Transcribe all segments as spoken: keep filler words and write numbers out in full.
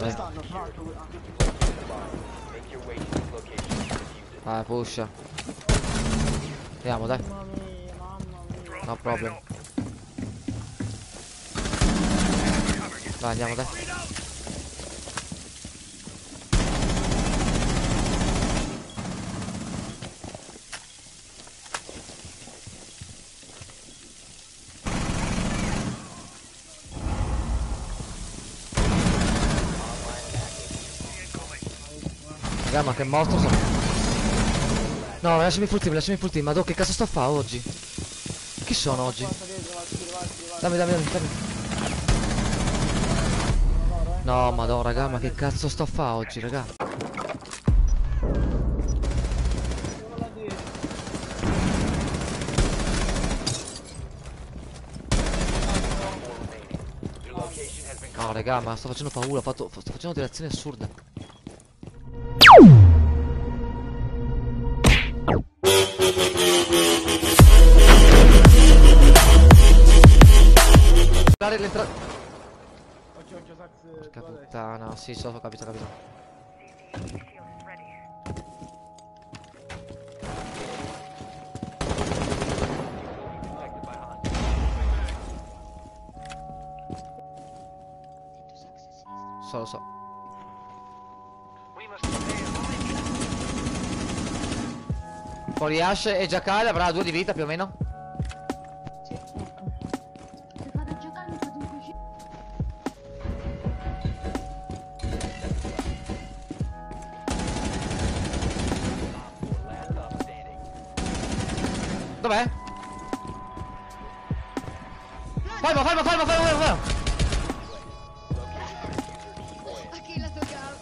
Dove stanno? Vai, pusha. Andiamo, dai. Mamma mia, mamma mia. No problem. Vai, andiamo, dai. Raga, ma che mostro sono. No, lasciami full team, lasciami full team. Ma do, che cazzo sto a fare oggi? Chi sono oggi? Dammi, dammi, dammi, dammi. No, madò, raga, ma che cazzo sto a fare oggi, raga? No, raga, ma sto facendo paura, ho fatto, sto facendo delle azioni assurde. L'entrata. Porca puttana, sì, so, ho capito, ho capito. So, lo so. Fuori Ash e Jackal avrà due di vita più o meno. Dov'è? Falmo, falmo, falmo, falmo, falmo. Aquí la toca.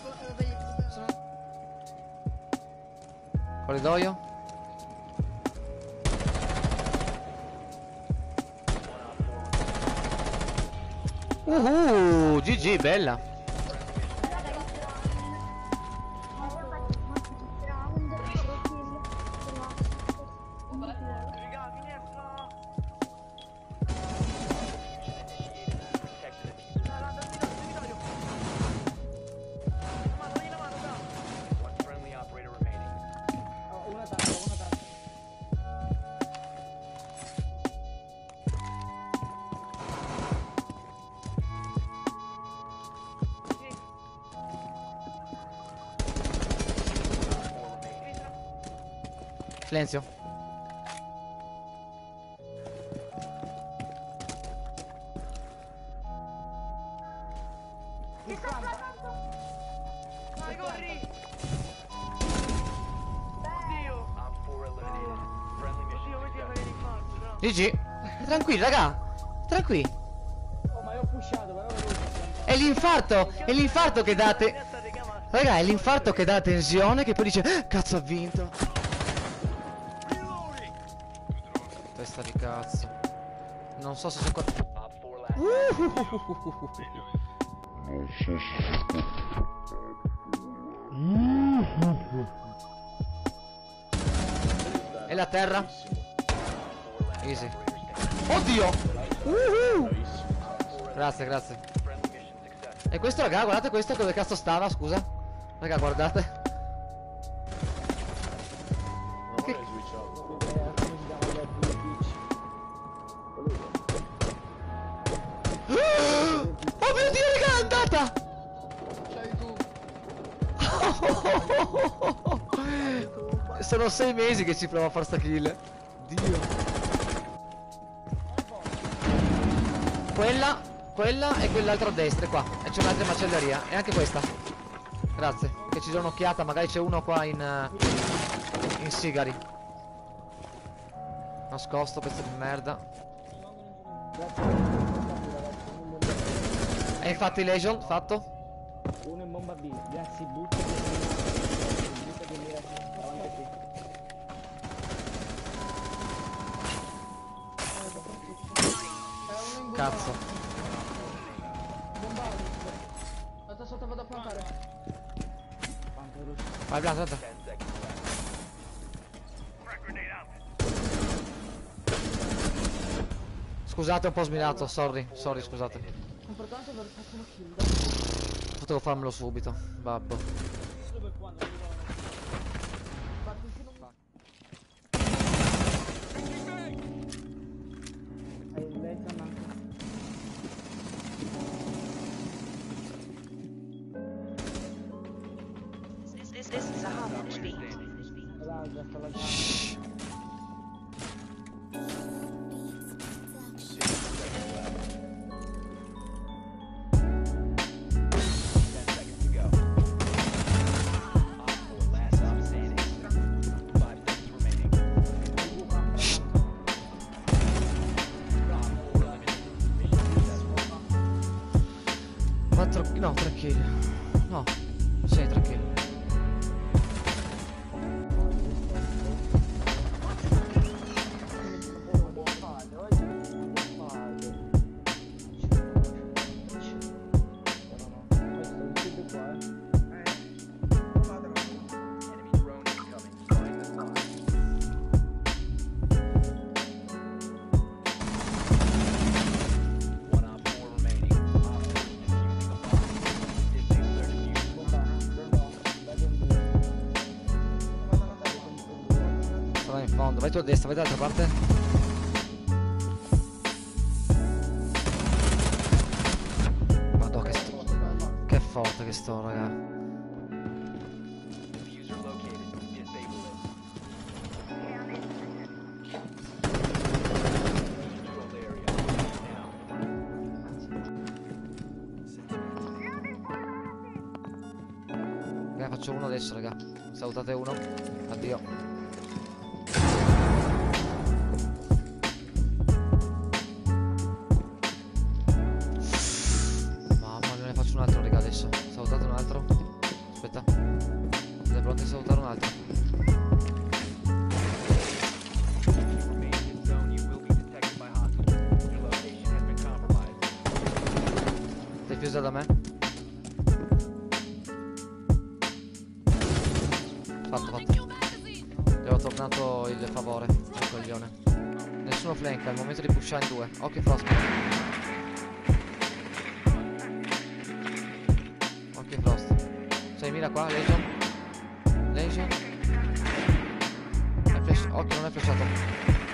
Corridoio. Uh, G G, bella. Silenzio. Vai, corri! Oddio! Oddio, vedi che l'infarto, no? G G. Tranquilli, raga. Tranquilli. Oh, ma io ho pushato, però È l'infarto. È l'infarto che date. Raga, è l'infarto che dà tensione che poi dice "Ah, cazzo, ha vinto". Testa di cazzo. Non so se sono qua. Uh, Non so se E la terra. Easy. Oddio. Uh-huh. Grazie, grazie. E questo, raga, guardate questo dove cazzo stava, scusa. Raga, guardate. Che... Oh mio Dio, raga, è andata! Sono sei mesi che ci provo a far sta kill. Dio. Quella, quella e quell'altra a destra qua. E c'è un'altra macelleria. E anche questa. Grazie. Che ci do un'occhiata. Magari c'è uno qua in uh, in sigari. Nascosto, pezzo di merda. E infatti Legion, fatto. uno in bomba B, grazie, butta che butta che mira davanti a te. Cazzo. Bomba sotto sotto, vado a plantare. Vai, Blas, guarda. Scusate, un po' sminato, sorry, sorry, scusate. Importante per fare una kill. Ho potevo farmelo subito, babbo. Dove quando mi vuole? Fatti un tiro. Hai il letto manco. This, this, this is a hostage beat. L'altra sta laggando. quattro, no, tre kill. No, sì, tre kill. Sarà in fondo, vai tu a destra, vai dall'altra parte. Madò che sto. Che forte che sto, raga. Raga, faccio uno adesso, raga. Salutate uno. Addio. Un altro, raga, adesso. Salutate un altro. Aspetta. Siete pronti a salutare un altro? Defusa da me. Fatto, fatto. Gli ho tornato il favore. Il coglione. Nessuno flanca, è il momento di pushare in due. Occhio Frost. seimila qua, Legion. Legion. È flash... Occhio, non è flashato.